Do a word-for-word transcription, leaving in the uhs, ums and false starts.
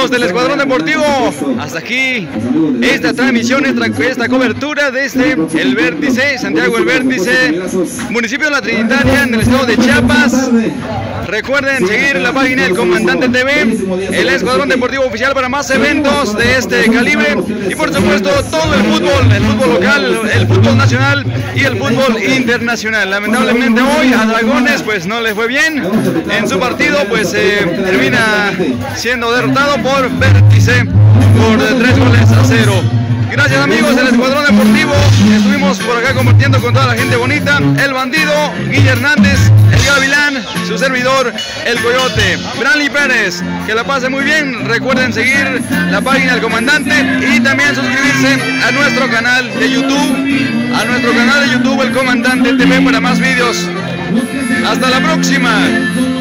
amigos del Escuadrón Deportivo, hasta aquí esta transmisión, esta, esta cobertura desde el Vértice, Santiago el Vértice, municipio de La Trinitaria, en el estado de Chiapas. Recuerden seguir la página del Comandante T V, el Escuadrón Deportivo Oficial, para más eventos de este calibre y por supuesto todo el fútbol, el fútbol local, el fútbol nacional y el fútbol internacional. Lamentablemente hoy a Dragones pues no le fue bien en su partido, pues eh, termina siendo derrotado por Vértice por tres goles a cero. Gracias amigos del Escuadrón Deportivo, estuvimos por acá compartiendo con toda la gente bonita, el Bandido, Guille Hernández, el Gavilán, su servidor, el Coyote, Branly Pérez. Que la pase muy bien, recuerden seguir la página del Comandante y también suscribirse a nuestro canal de YouTube, a nuestro canal de YouTube, el Comandante T V, para más vídeos. Hasta la próxima.